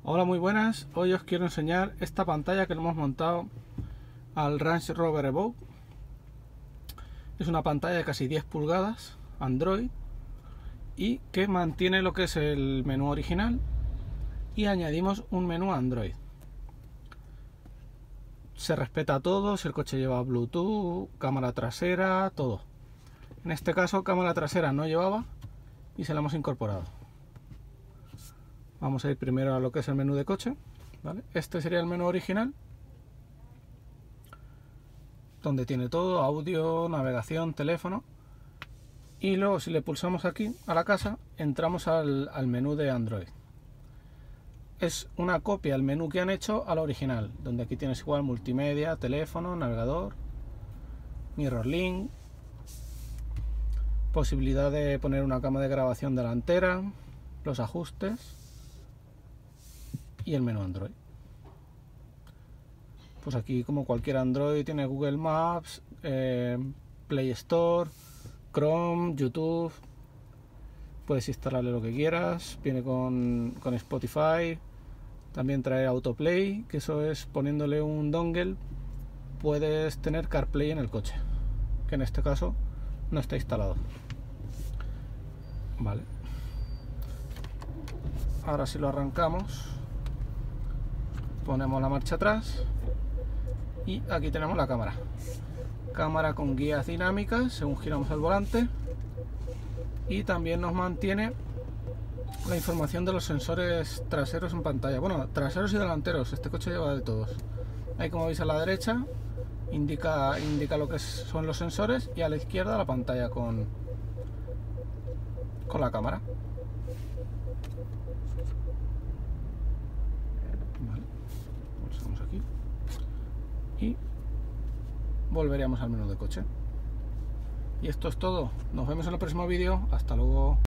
Hola, muy buenas. Hoy os quiero enseñar esta pantalla que le hemos montado al Range Rover Evoque. Es una pantalla de casi 10 pulgadas, Android, y que mantiene lo que es el menú original y añadimos un menú Android. Se respeta todo, si el coche lleva Bluetooth, cámara trasera, todo. En este caso cámara trasera no llevaba y se la hemos incorporado. Vamos a ir primero a lo que es el menú de coche, ¿vale? Este sería el menú original, donde tiene todo: audio, navegación, teléfono. Y luego, si le pulsamos aquí a la casa, entramos al menú de Android. Es una copia del menú que han hecho al original, donde aquí tienes igual multimedia, teléfono, navegador, MirrorLink, posibilidad de poner una cámara de grabación delantera, los ajustes y el menú Android. Pues aquí, como cualquier Android, tiene Google Maps, Play Store, Chrome, YouTube. Puedes instalarle lo que quieras. Viene con Spotify. También trae Autoplay, que eso es poniéndole un dongle puedes tener CarPlay en el coche, que en este caso no está instalado. Vale. Ahora, si lo arrancamos, ponemos la marcha atrás y aquí tenemos la cámara. Cámara con guías dinámicas según giramos el volante, y también nos mantiene la información de los sensores traseros en pantalla. Bueno, traseros y delanteros, este coche lleva de todos. Ahí, como veis, a la derecha indica lo que son los sensores, y a la izquierda la pantalla con la cámara. Vale. Pulsamos aquí y volveríamos al menú de coche. Y esto es todo. Nos vemos en el próximo vídeo. Hasta luego.